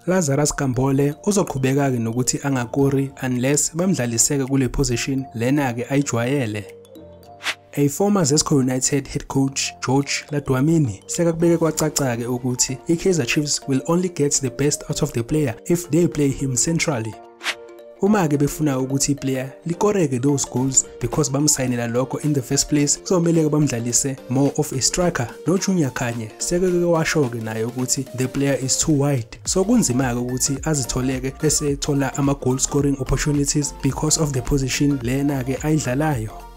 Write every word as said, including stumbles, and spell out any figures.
Lazarous Kambole uzoqhubeka-ke nokuthi angakori unless bamdlaliseke kule position lena-ke ayijwayele. A former Zesco United head coach George Ladwamini sekakubeke kwacaca-ke ukuthi i-Kaizer Chiefs will only get the best out of the player if they play him centrally. Uma-ke befuna ukuthi i-player likoreke those goals because bamsayinela lokho in the first place, kuzomele-ke bamdlalise more of a striker. No Junior Kanye sekeke washo-ke naye ukuthi the player is too wide, so kunzima-ke ukuthi azitholeke bese thola ama-goal scoring opportunities because of the position lena-ke ayidlalayo.